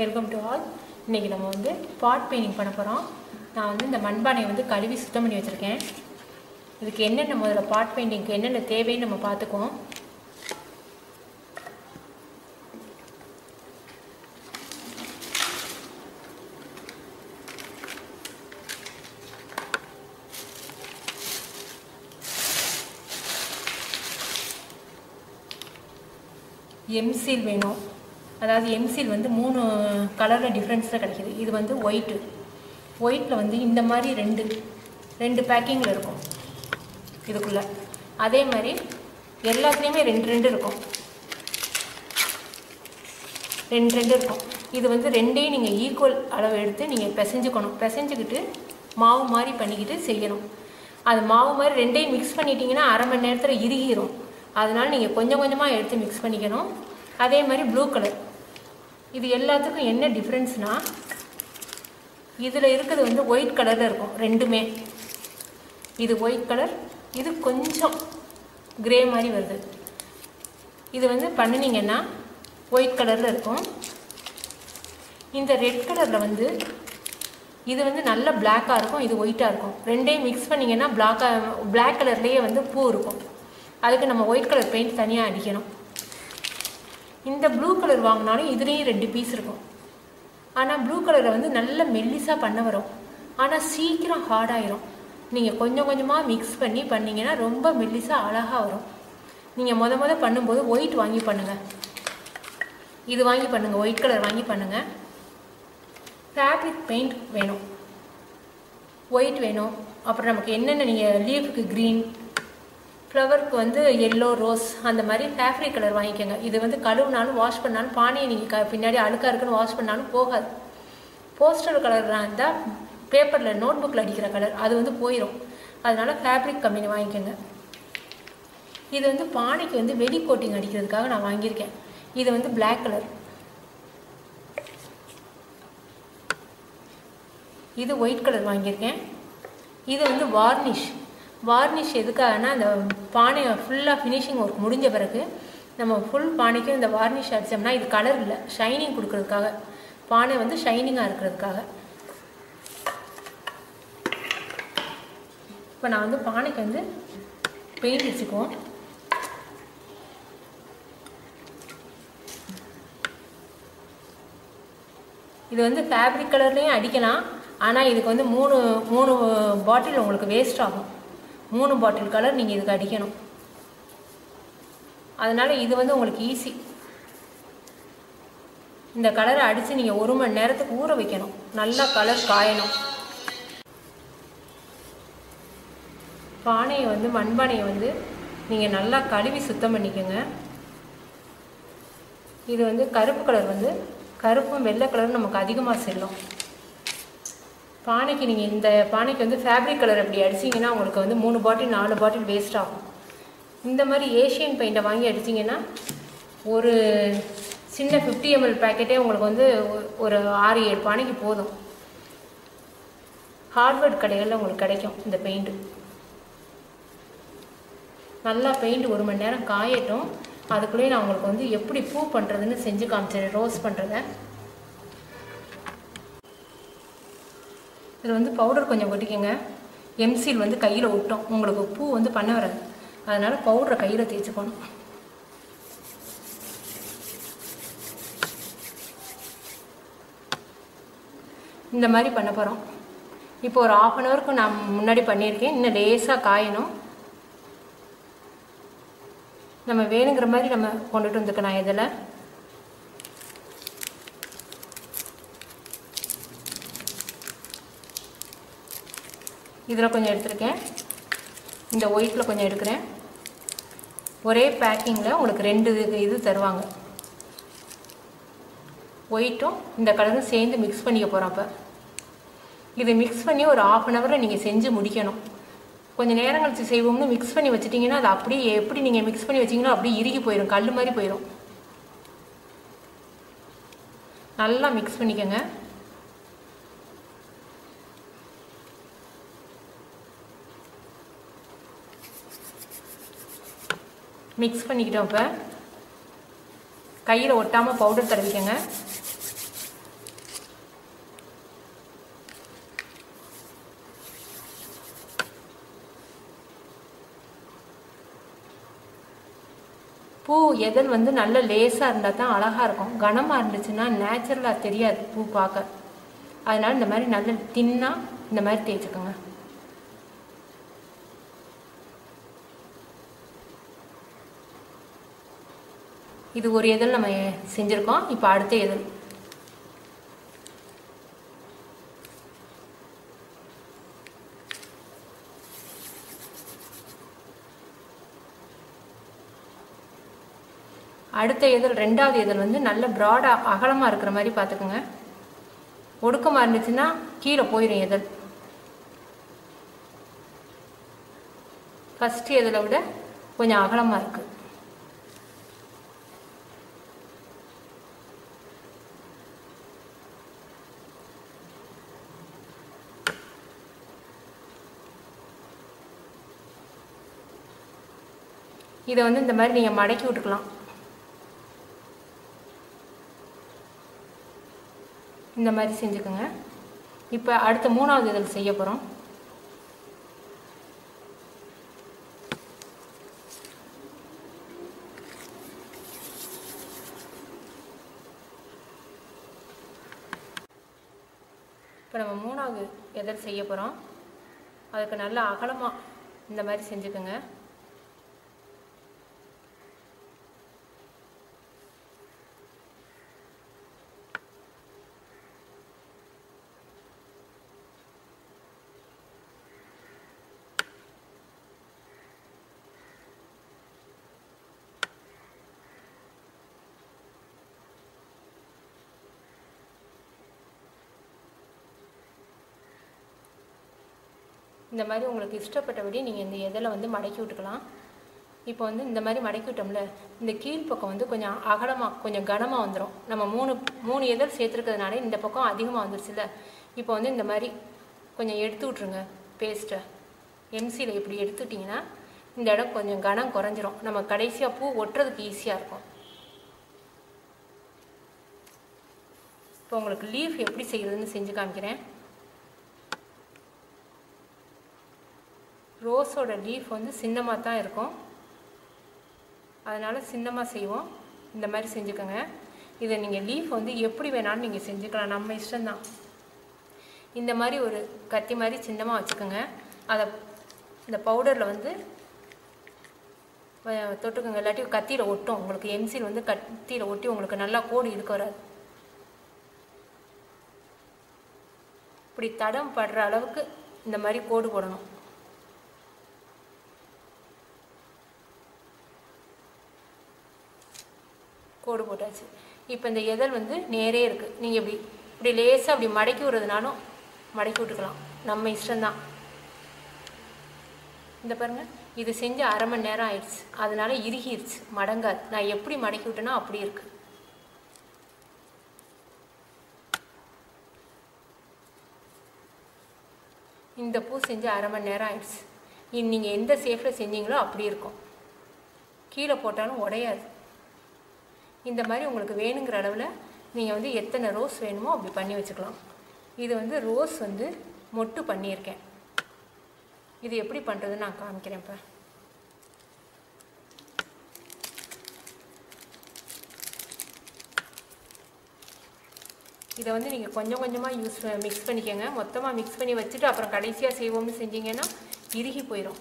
Welcome to all. இன்றைக்கி நம்ம வந்து பாட் பெயிண்டிங் பண்ண போகிறோம். நான் வந்து இந்த மண்பானையை வந்து கழுவி சுத்தம் பண்ணி வச்சுருக்கேன். இதுக்கு என்னென்ன முதல்ல பாட் பெயிண்டிங்க்கு என்னென்ன தேவைன்னு நம்ம பார்த்துக்குவோம். எம்சீல் வேணும். அதாவது எம்சீல் வந்து 3 கலரில் டிஃப்ரென்ஸில் கிடைக்கிது. இது வந்து ஒயிட்டில் வந்து இந்த மாதிரி ரெண்டு பேக்கிங்கில் இருக்கும் இதுக்குள்ளே. அதே மாதிரி எல்லாத்துலேயுமே ரெண்டு இருக்கும். இது வந்து ரெண்டையும் நீங்கள் ஈக்குவல் அளவு எடுத்து நீங்கள் பிசைஞ்சுக்கிட்டு மாவு மாதிரி பண்ணிக்கிட்டு செய்யணும். அது மாவு மாதிரி ரெண்டையும் மிக்ஸ் பண்ணிட்டீங்கன்னா அரை மணி நேரத்தில் இறுகிடும். அதனால் நீங்கள் கொஞ்சம் கொஞ்சமாக எடுத்து மிக்ஸ் பண்ணிக்கணும். அதே மாதிரி ப்ளூ கலர், இது எல்லாத்துக்கும் என்ன டிஃப்ரென்ஸ்னால் இதில் இருக்கிறது வந்து ஒயிட் கலரில் இருக்கும் ரெண்டுமே. இது ஒயிட் கலர், இது கொஞ்சம் கிரே மாதிரி வருது. இது வந்து பண்ணினீங்கன்னா ஒயிட் கலரில் இருக்கும். இந்த ரெட் கலரில் வந்து இது வந்து நல்ல பிளாக்காக இருக்கும், இது ஒயிட்டாக இருக்கும். ரெண்டையும் மிக்ஸ் பண்ணிங்கன்னா பிளாக் கலர்லேயே வந்து பூ இருக்கும். அதுக்கு நம்ம ஒயிட் கலர் பெயிண்ட் தனியாக அடிக்கணும். இந்த ப்ளூ கலர் வாங்கினாலும் இதுலேயும் 2 பீஸ் இருக்கும். ஆனால் ப்ளூ கலரை வந்து நல்ல மெல்லிஸாக பண்ண வரும். ஆனால் சீக்கிரம் ஹார்டாயிரும். நீங்கள் கொஞ்சம் கொஞ்சமாக மிக்ஸ் பண்ணிங்கன்னா ரொம்ப மெல்லிஸாக அழகாக வரும். நீங்கள் முத பண்ணும்போது ஒயிட் வாங்கி பண்ணுங்கள். இது வாங்கி பண்ணுங்கள், ஒயிட் கலர் வாங்கி பண்ணுங்கள். ஃபேப்ரிக் பெயிண்ட் வேணும், ஒயிட் வேணும். அப்புறம் நமக்கு என்னென்ன நீங்கள் லீஃபுக்கு க்ரீன், ஃப்ளவருக்கு வந்து எல்லோ, ரோஸ், அந்த மாதிரி ஃபேப்ரிக் கலர் வாங்கிக்கோங்க. இது வந்து கழுவுனாலும் வாஷ் பண்ணாலும் பானையை நீங்கள் பின்னாடி அழுக்காக இருக்குன்னு வாஷ் பண்ணாலும் போகாது. போஸ்டர் கலர்லாம் இருந்தால் பேப்பரில் நோட் புக்கில் அடிக்கிற கலர் அது வந்து போயிடும். அதனால் ஃபேப்ரிக் கம்பெனி வாங்கிக்கோங்க. இது வந்து பானைக்கு வந்து வெளி கோட்டிங் அடிக்கிறதுக்காக நான் வாங்கியிருக்கேன். இது வந்து பிளாக் கலர், இது ஒயிட் கலர் வாங்கியிருக்கேன். இது வந்து வார்னிஷ் எதுக்காகனா அந்த பானையை ஃபுல்லாக ஃபினிஷிங் ஒர்க் முடிஞ்ச பிறகு நம்ம ஃபுல் பானைக்கும் இந்த வார்னிஷ் அடித்தோம்னா இது கலர் இல்லை, ஷைனிங் கொடுக்கறதுக்காக, பானை வந்து ஷைனிங்காக இருக்கிறதுக்காக. இப்போ நான் வந்து பானைக்கு வந்து பெயிண்ட் அடிச்சுக்குவோம். இது வந்து ஃபேப்ரிக் கலர்லேயும் அடிக்கலாம். ஆனால் இதுக்கு வந்து மூணு பாட்டில் உங்களுக்கு வேஸ்ட் ஆகும். 3 பாட்டில் கலர் நீங்கள் இதுக்கு அடிக்கணும். அதனால் இது வந்து உங்களுக்கு ஈஸி. இந்த கலரை அடித்து நீங்கள் 1 மணி நேரத்துக்கு ஊற வைக்கணும். நல்லா கலர் காயணும். பானையை வந்து மண்பானையை வந்து நீங்கள் நல்லா கழுவி சுத்தம் பண்ணிக்கோங்க. இது வந்து கருப்பு கலர் வந்து கருப்பும் வெள்ளை கலரும் நமக்கு அதிகமாக செல்லும். பானைக்கு நீங்கள் இந்த பானைக்கு வந்து ஃபேப்ரிக் கலர் அப்படி அடிச்சிங்கன்னா உங்களுக்கு வந்து 3 பாட்டில் 4 பாட்டில் வேஸ்ட் ஆகும். இந்த மாதிரி ஏஷியன் பெயிண்டை வாங்கி அடிச்சிங்கன்னா ஒரு சின்ன 50 ml பேக்கெட்டே உங்களுக்கு வந்து ஒரு 6-7 பானைக்கு போதும். ஹார்ட்வேர்ட் கடைகளில் உங்களுக்கு கிடைக்கும் இந்த பெயிண்ட்டு. நல்லா பெயிண்ட் 1 மணி நேரம் காயட்டும். அதுக்குள்ளேயே நான் உங்களுக்கு வந்து எப்படி பூ பண்ணுறதுன்னு செஞ்சு காமிச்சிடுறேன், ரோஸ் பண்ணுறத. இதில் வந்து பவுடர் கொஞ்சம் கொட்டிக்கங்க. எம்சீல் வந்து கையில் ஒட்டும், உங்களுக்கு பூ வந்து பண்ண வராது. அதனால் பவுடரை கையில் தேய்ச்சிக்கணும். இந்த மாதிரி பண்ண போகிறோம். இப்போ ஒரு 1/2 hourக்கு நான் முன்னாடி பண்ணியிருக்கேன். இன்னும் லேசாக காயணும். நம்ம வேணுங்கிற மாதிரி நம்ம கொண்டுட்டு வந்துக்கலாம். இதில் கொஞ்சம் எடுத்துருக்கேன். இந்த ஒயிட்டில் கொஞ்சம் எடுக்கிறேன். ஒரே பேக்கிங்கில் உங்களுக்கு 2 இது தருவாங்க. ஒயிட்டும் இந்த கலரும் சேர்ந்து மிக்ஸ் பண்ணிக்க போகிறோம். அப்போ இது மிக்ஸ் பண்ணி ஒரு 1/2 hour நீங்கள் செஞ்சு முடிக்கணும். கொஞ்சம் நேரம் கழிச்சு செய்வோம்னு மிக்ஸ் பண்ணி வச்சிட்டிங்கன்னா அது அப்படியே எப்படி நீங்கள் மிக்ஸ் பண்ணி வச்சிங்கன்னா அப்படியே இறுகி போயிடும், கல் மாதிரி போயிடும். நல்லா மிக்ஸ் பண்ணிக்கோங்க. மிக்ஸ் பண்ணிக்கிட்டோம். இப்போ கையில் ஒட்டாமல் பவுடர் தடவிக்கங்க. பூ எதல் வந்து நல்ல லேசாக இருந்தால் தான் அழகாக இருக்கும். கனமாக இருந்துச்சுன்னா நேச்சுரலாக தெரியாது பூ பார்க்க. அதனால் இந்த மாதிரி நல்ல தின்னாக இந்த மாதிரி தேய்ச்சிக்கோங்க. இது ஒரு எதல் நம்ம செஞ்சுருக்கோம். இப்போ அடுத்த எதல். அடுத்த எதல் ரெண்டாவது எதல் வந்து நல்ல ப்ராடாக அகலமாக இருக்கிற மாதிரி பார்த்துக்குங்க. ஒடுக்கமாக இருந்துச்சுன்னா கீழே போயிடும் எதல். ஃபஸ்ட்டு எதலை விட கொஞ்சம் அகலமாக இருக்குது. இதை வந்து இந்த மாதிரி நீங்கள் மடக்கி விட்டுக்கலாம். இந்த மாதிரி செஞ்சுக்கோங்க. இப்போ அடுத்த மூணாவது இதழ் செய்ய போகிறோம். இப்போ நம்ம மூணாவது இதழ் செய்ய போகிறோம். அதுக்கு நல்லா அகலமாக இந்த மாதிரி செஞ்சுக்கோங்க. இந்த மாதிரி உங்களுக்கு இஷ்டப்பட்டபடி நீங்கள் இந்த இதழை வந்து மடக்கி விட்டுக்கலாம். இப்போ வந்து இந்த மாதிரி மடக்கி விட்டோம்ல, இந்த கீழ்ப்பக்கம் வந்து கொஞ்சம் அகலமாக கொஞ்சம் கனமாக வந்துடும். நம்ம மூணு இதழ் சேர்த்துருக்கிறதுனால இந்த பக்கம் அதிகமாக வந்துருச்சுல்ல. இப்போ வந்து இந்த மாதிரி கொஞ்சம் எடுத்து விட்ருங்க பேஸ்ட்டை. எம்சியில் இப்படி எடுத்துட்டிங்கன்னா இந்த இடம் கொஞ்சம் கனம் குறைஞ்சிரும். நம்ம கடைசியாக பூ ஒட்டுறதுக்கு ஈஸியாக இருக்கும். இப்போ உங்களுக்கு லீஃப் எப்படி செய்கிறதுன்னு செஞ்சு காமிக்கிறேன். ரோஸோட லீஃப் வந்து சின்னமாக தான் இருக்கும். அதனால் சின்னமாக செய்வோம். இந்த மாதிரி செஞ்சுக்கோங்க. இதை நீங்கள் லீஃப் வந்து எப்படி வேணாலும் நீங்கள் செஞ்சுக்கலாம், நம்ம இஷ்டம்தான். இந்த மாதிரி ஒரு கத்தி மாதிரி சின்னமாக வச்சுக்கோங்க. அதை இந்த பவுடரில் வந்து தொட்டுக்கோங்க. இல்லாட்டி கத்தியில் ஒட்டும். உங்களுக்கு எம்சில் வந்து கத்தியில் ஒட்டி உங்களுக்கு நல்லா கோடு இழுக்க வராது. இப்படி தடம் படுற அளவுக்கு இந்த மாதிரி கோடு போடணும். கோடு போட்டாச்சு. இப்போ இந்த இதழ் வந்து நேரே இருக்குது. நீங்கள் இப்படி லேசாக அப்படி மடக்கி விடுறதுனாலும் மடக்கி விட்டுக்கலாம், நம்ம இஷ்டம்தான். இந்த பாருங்கள், இது செஞ்சு அரை மணி நேரம் ஆயிடுச்சு. அதனால இறுகிடுச்சு, மடங்காது. நான் எப்படி மடக்கி விட்டேன்னா அப்படி இருக்குது. இந்த பூ செஞ்சு அரை மணி நேரம் ஆயிடுச்சு. நீங்கள் எந்த ஷேப்பில் செஞ்சீங்களோ அப்படி இருக்கும். கீழே போட்டாலும் உடையாது. இந்த மாதிரி உங்களுக்கு வேணுங்கிற அளவில் நீங்கள் வந்து எத்தனை ரோஸ் வேணுமோ அப்படி பண்ணி வச்சுக்கலாம். இது வந்து ரோஸ் வந்து மொட்டு பண்ணியிருக்கேன். இது எப்படி பண்ணுறதுன்னு நான் காமிக்கிறேன். இப்போ இதை வந்து நீங்கள் கொஞ்சம் கொஞ்சமாக மிக்ஸ் பண்ணிக்கோங்க. மொத்தமாக மிக்ஸ் பண்ணி வச்சுட்டு அப்புறம் கடைசியாக செய்வோம்னு செஞ்சீங்கன்னா இறுகி போயிடும்.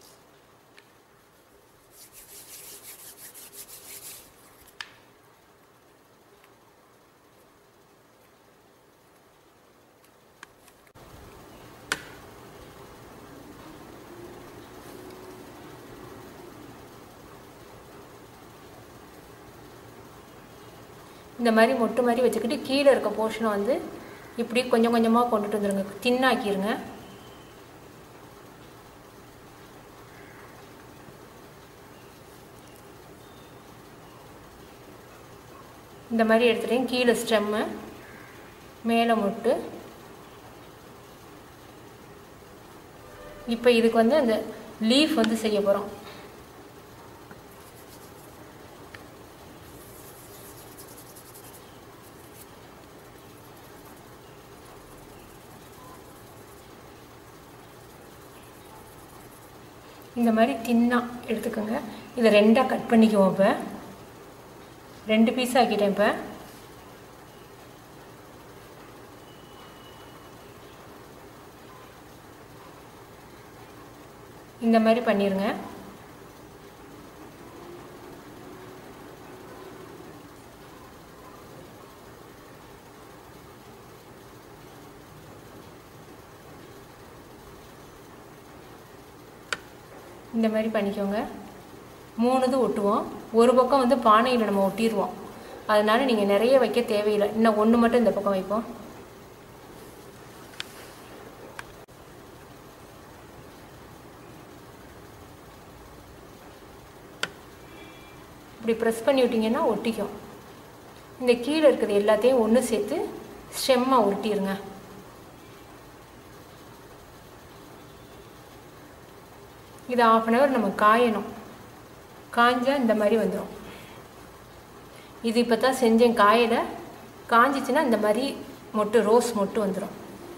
இந்த மாதிரி மொட்டு மாதிரி வச்சுக்கிட்டு கீழே இருக்க போர்ஷனை வந்து இப்படி கொஞ்சம் கொஞ்சமாக கொண்டுட்டு வந்துடுங்க. தின்னாக்கிடுங்க. இந்த மாதிரி எடுத்துட்டேன். கீழே ஸ்டெம்மு, மேலே மொட்டு. இப்போ இதுக்கு வந்து அந்த லீஃப் வந்து செய்ய போகிறோம். இந்த மாதிரி தின்னாக எடுத்துக்கோங்க. இதை ரெண்டாக கட் பண்ணிக்குவோம். இப்போ 2 பீஸ் ஆக்கிட்டேன். இப்போ இந்த மாதிரி பண்ணிடுங்க. இந்த மாதிரி பண்ணிக்கோங்க. 3 இது ஒட்டுவோம். ஒரு பக்கம் வந்து பானையில் நம்ம ஒட்டிடுவோம். அதனால நீங்கள் நிறைய வைக்க தேவையில்லை. இன்னும் 1 மட்டும் இந்த பக்கம் வைப்போம். இப்படி ப்ரெஸ் பண்ணி விட்டிங்கன்னா ஒட்டிக்கும். இந்த கீழே இருக்கிறது எல்லாத்தையும் ஒன்று சேர்த்து ஸ்டெம்மாக உருட்டிடுங்க. இது 1/2 hour நம்ம காயணும். காஞ்சால் இந்த மாதிரி வந்துடும். இது இப்போ தான் செஞ்சேன், காயலை. காஞ்சிச்சுன்னா இந்த மாதிரி மொட்டு, ரோஸ் மொட்டு வந்துடும்.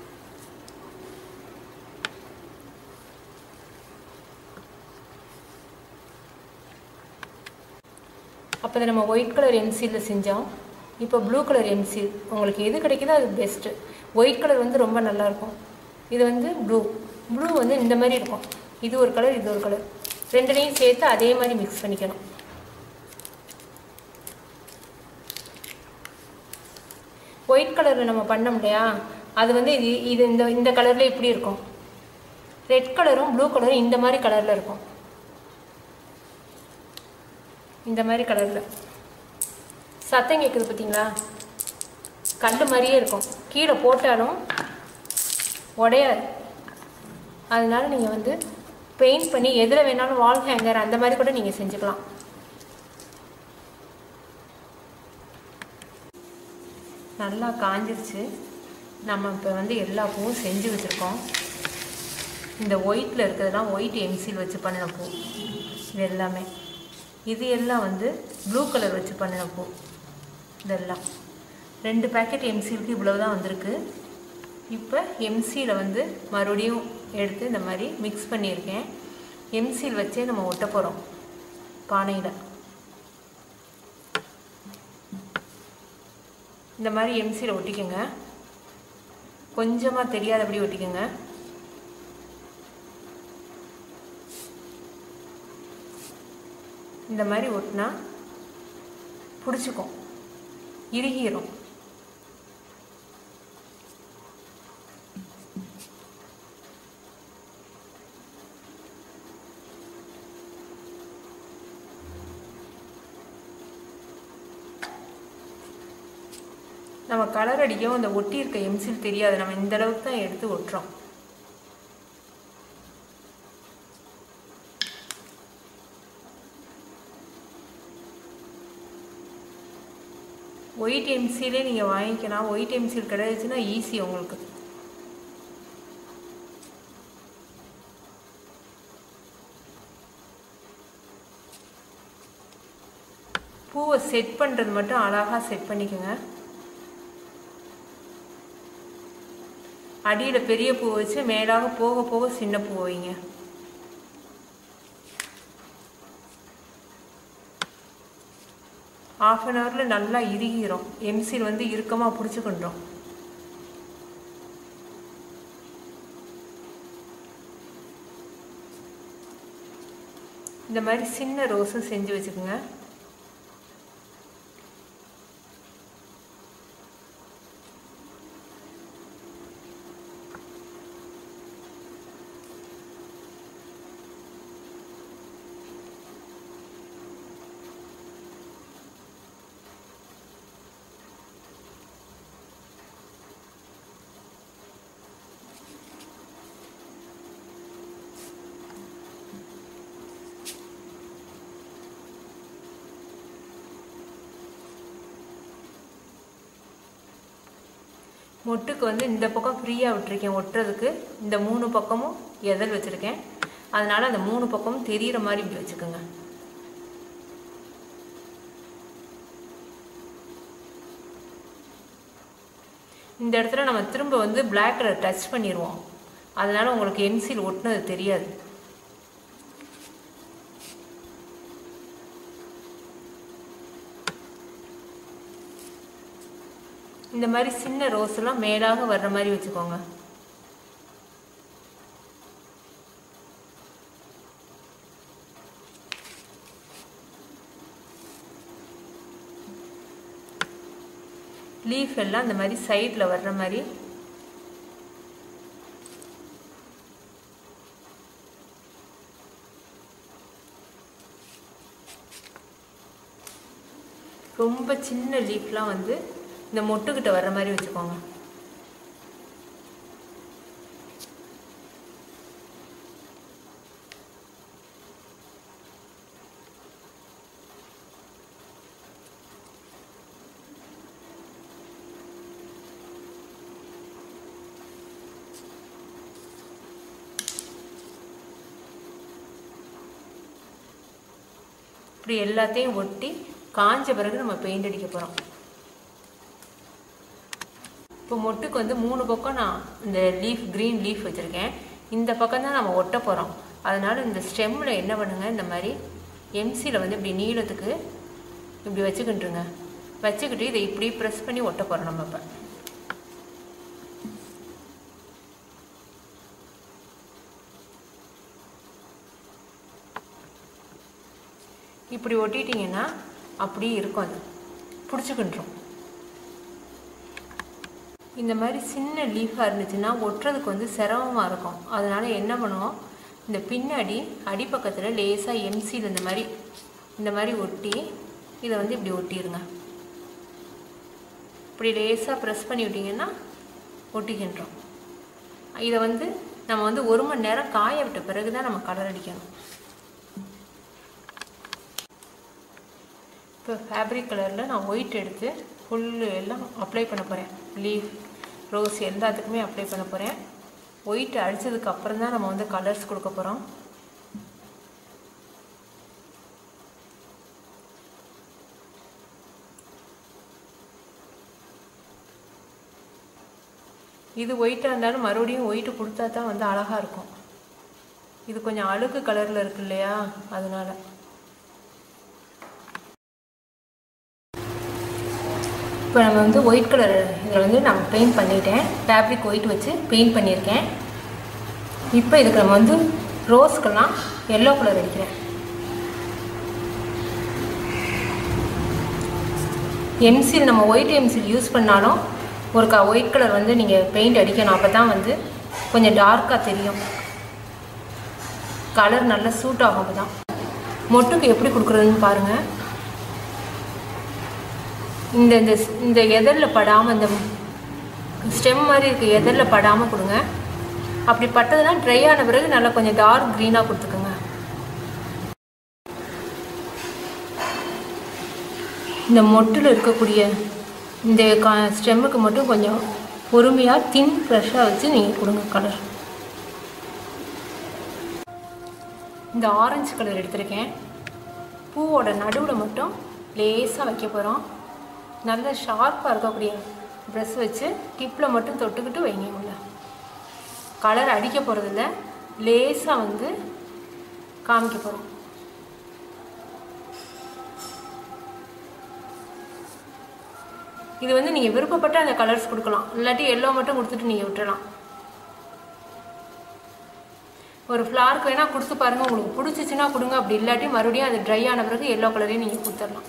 அப்போ நம்ம ஒயிட் கலர் எம்சீலில் செஞ்சோம். இப்போ ப்ளூ கலர் எம்சீல். உங்களுக்கு எது கிடைக்குதோ அது பெஸ்ட்டு. ஒயிட் கலர் வந்து ரொம்ப நல்லாயிருக்கும். இது வந்து ப்ளூ வந்து இந்த மாதிரி இருக்கும். இது ஒரு கலர், இது ஒரு கலர். ரெண்டுலையும் சேர்த்து அதே மாதிரி மிக்ஸ் பண்ணிக்கணும். ஒயிட் கலரில் நம்ம பண்ணோம் இல்லையா, அது வந்து இது இந்த கலரில் இப்படி இருக்கும். ரெட் கலரும் ப்ளூ கலரும் இந்த மாதிரி கலரில் இருக்கும். இந்த மாதிரி கலரில் சத்தம் கேட்குது பார்த்தீங்களா? கல் மாதிரியே இருக்கும். கீழே போட்டாலும் உடையாது. அதனால நீங்கள் வந்து பெயிண்ட் பண்ணி எதில் வேணாலும் வால் ஹேங்கர் அந்த மாதிரி கூட நீங்கள் செஞ்சுக்கலாம். நல்லா காஞ்சிருச்சு. நம்ம இப்போ வந்து எல்லா பூவும் செஞ்சு வச்சுருக்கோம். இந்த ஒயிட்டில் இருக்கிறதுலாம் ஒயிட் எம்சீல் வச்சு பண்ணின பூ. இது எல்லாமே. இது எல்லாம் வந்து ப்ளூ கலர் வச்சு பண்ணின பூ. இதெல்லாம் 2 பேக்கெட் எம்சீலுக்கு இவ்வளவு தான் வந்திருக்கு. இப்போ எம்சீலை வந்து மறுபடியும் எடுத்து இந்த மாதிரி மிக்ஸ் பண்ணியிருக்கேன். எம்சீல் வச்சே நம்ம ஒட்ட போகிறோம் பானையில். இந்த மாதிரி எம்சீலை ஒட்டிக்கோங்க. கொஞ்சமாக தெரியாதபடி ஒட்டிக்கோங்க. இந்த மாதிரி ஒட்டினா பிடிச்சிக்கும், இறுகிரும். நம்ம கலர் அடிக்கவும் அந்த ஒட்டி இருக்க எம்சீல் தெரியாது. நம்ம இந்த அளவுக்கு தான் எடுத்து ஒட்டுறோம். ஒயிட் எம்சீலே நீங்கள் வாங்கிக்கலாம். ஒயிட் எம்சீல் கிடையாதுன்னா ஈஸி உங்களுக்கு. பூவை செட் பண்ணுறது மட்டும் அழகாக செட் பண்ணிக்கோங்க. அடியில் பெரிய பூ வச்சு மேலாக போக போக சின்ன பூ வைங்க. ½ an hour நல்லா இறுகிரும். எம்சீல் வந்து இறுக்கமாக பிடிச்சிக்கின்றோம். இந்த மாதிரி சின்ன ரோஸும் செஞ்சு வச்சுக்கோங்க. மொட்டுக்கு வந்து இந்த பக்கம் ஃப்ரீயாக விட்டுருக்கேன் ஒட்டுறதுக்கு. இந்த 3 பக்கமும் எதல் வச்சுருக்கேன். அதனால் அந்த 3 பக்கமும் தெரிகிற மாதிரி இப்படி வச்சுக்கோங்க. இந்த இடத்துல நம்ம திரும்ப வந்து பிளாக் கலர் டச் பண்ணிடுவோம். அதனால் உங்களுக்கு எம்சீல் ஒட்டினது தெரியாது. இந்த மாதிரி சின்ன ரோஸ்லாம் மேலாக வர்ற மாதிரி வச்சுக்கோங்க. லீஃப் எல்லாம் இந்த மாதிரி சைடில் வர்ற மாதிரி ரொம்ப சின்ன லீஃப்லாம் வந்து இந்த மொட்டுக்கிட்ட வர்ற மாதிரி வச்சுக்கோங்க. இப்படி எல்லாத்தையும் ஒட்டி காஞ்ச பிறகு நம்ம பெயிண்ட் அடிக்க போகிறோம். இப்போ மொட்டுக்கு வந்து 3 பக்கம் நான் இந்த க்ரீன் லீஃப் வச்சுருக்கேன். இந்த பக்கம் தான் நம்ம ஒட்ட போகிறோம். அதனால் இந்த ஸ்டெம்மில் என்ன பண்ணுங்கள், இந்த மாதிரி எம்சியில் வந்து இப்படி நீளத்துக்கு இப்படி வச்சுக்கிட்டுருங்க. வச்சுக்கிட்டு இதை இப்படி ப்ரெஸ் பண்ணி ஒட்ட போகிறோம். நம்ம இப்போ இப்படி ஒட்டிட்டிங்கன்னா அப்படியே இருக்கும், அது பிடிச்சிக்கின்றோம். இந்த மாதிரி சின்ன லீஃபாக இருந்துச்சுன்னா ஒட்டுறதுக்கு வந்து சிரமமாக இருக்கும். அதனால் என்ன பண்ணுவோம், இந்த பின்னாடி அடிப்பக்கத்தில் லேசாக எம்சியில் இந்த மாதிரி ஒட்டி இதை வந்து இப்படி ஒட்டிடுங்க. இப்படி லேசாக ப்ரெஸ் பண்ணி விட்டிங்கன்னா ஒட்டிக்கின்றோம். இதை வந்து நம்ம வந்து 1 மணி நேரம் காய விட்ட பிறகு தான் நம்ம கலர் அடிக்கணும். இப்போ ஃபேப்ரிக் கலரில் நான் ஒயிட் எடுத்து ஃபுல்லு எல்லாம் அப்ளை பண்ண போகிறேன். லீஃப், ரோஸ் எல்லாத்துக்குமே அப்ளை பண்ண போகிறேன். ஒயிட் அடித்ததுக்கு அப்புறம் தான் நம்ம வந்து கலர்ஸ் கொடுக்க போகிறோம். இது ஒயிட்டாக இருந்தாலும் மறுபடியும் ஒயிட்டு கொடுத்தா தான் வந்து அழகாக இருக்கும். இது கொஞ்சம் அழுக்கு கலரில் இருக்கு இல்லையா, அதனால். இப்போ நம்ம வந்து ஒயிட் கலர் இதில் வந்து நான் பெயிண்ட் பண்ணிட்டேன். ஃபேப்ரிக் ஒயிட் வச்சு பெயிண்ட் பண்ணியிருக்கேன். இப்போ இதுக்கு நம்ம வந்து ரோஸ்க்கெல்லாம் எல்லோ கலர் அடிக்கிறேன். எம்சில் நம்ம ஒயிட் எம்சில் யூஸ் பண்ணாலும் ஒரு ஒயிட் கலர் வந்து நீங்கள் பெயிண்ட் அடிக்கணும். அப்போ தான் வந்து கொஞ்சம் டார்க்காக தெரியும், கலர் நல்லா சூட் ஆகும். அப்போ தான் மொட்டுக்கு எப்படி கொடுக்குறதுன்னு பாருங்கள். இந்த எதரில் படாமல், இந்த ஸ்டெம் மாதிரி இருக்க எதரில் படாமல் கொடுங்க. அப்படி பட்டதுன்னா ட்ரை ஆன பிறகு நல்லா கொஞ்சம் டார்க் க்ரீனாக கொடுத்துக்குங்க. இந்த மொட்டில் இருக்கக்கூடிய இந்த ஸ்டெம்முக்கு மட்டும் கொஞ்சம் பொறுமையாக தின் ப்ரெஷ்ஷாக வச்சு நீங்கள் கொடுங்க கலர். இந்த ஆரஞ்சு கலர் எடுத்திருக்கேன். பூவோட நடுவில் மட்டும் லேசாக வைக்க போகிறோம். நல்ல ஷார்ப்பாக இருக்கக்கூடிய ப்ரெஷ் வச்சு டிப்பில் மட்டும் தொட்டுக்கிட்டு வைங்க. உள்ள கலர் அடிக்க போகிறதில்ல, லேசாக வந்து காமிக்க போகிறோம். இது வந்து நீங்கள் விருப்பப்பட்ட அந்த கலர்ஸ் கொடுக்கலாம், இல்லாட்டி எல்லோ மட்டும் கொடுத்துட்டு நீங்கள் விட்டுறலாம். ஒரு ஃப்ளாருக்கு வேணால் கொடுத்து பாருங்கள், உங்களுக்கு பிடிச்சிச்சின்னா கொடுங்க. அப்படி இல்லாட்டி மறுபடியும் அது ட்ரை ஆன பிறகு எல்லோ கலரையும் நீங்கள் கொடுத்துடலாம்.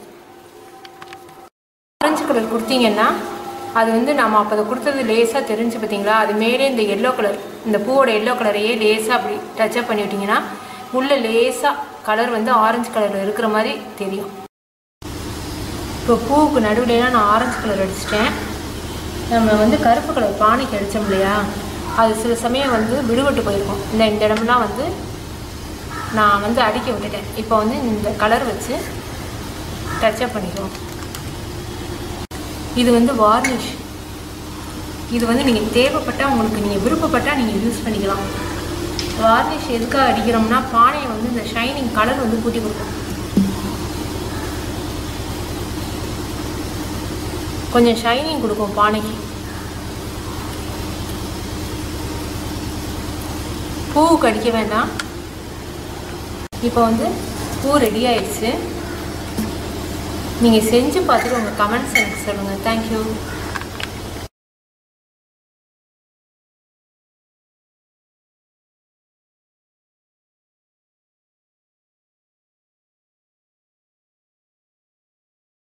ஆரஞ்சு கலர் கொடுத்தீங்கன்னா அது வந்து நம்ம அப்போ அதை கொடுத்தது லேசாக தெரிஞ்சு பார்த்தீங்களா, அது மேலே இந்த எல்லோ கலர், இந்த பூவோட எல்லோ கலரையே லேசாக அப்படி டச்சப் பண்ணி விட்டிங்கன்னா உள்ளே லேசாக கலர் வந்து ஆரஞ்சு கலரில் இருக்கிற மாதிரி தெரியும். இப்போ பூவுக்கு நடுவில்லாம் நான் ஆரஞ்சு கலர் அடிச்சிட்டேன். நம்ம வந்து கருப்பு கலர் பானைக்கு அடித்தோம் இல்லையா, அது சில சமயம் வந்து விடுபட்டு போயிருக்கும். இந்த இடம்லாம் வந்து நான் வந்து அடிக்க விட்டுட்டேன். இப்போ வந்து இந்த கலர் வச்சு டச்சப் பண்ணிக்குவோம். இது வந்து வார்னிஷ். இது வந்து நீங்கள் தேவைப்பட்டால், உங்களுக்கு நீங்கள் விருப்பப்பட்டால் நீங்கள் யூஸ் பண்ணிக்கலாம். வார்னிஷ் எதுக்காக அடிக்கிறோம்னா பானையை வந்து இந்த ஷைனிங் கலர் வந்து கூட்டி கொடுக்கும். கொஞ்சம் ஷைனிங் கொடுக்கும் பானைக்கு. பூவுக்கு அடிக்க வேண்டாம். இப்போ வந்து பூ ரெடி ஆயிடுச்சு. நீங்கள் செஞ்சு பார்த்துட்டு உங்கள் கமெண்ட்ஸ் எனக்கு சொல்லுங்கள். தேங்க்யூ.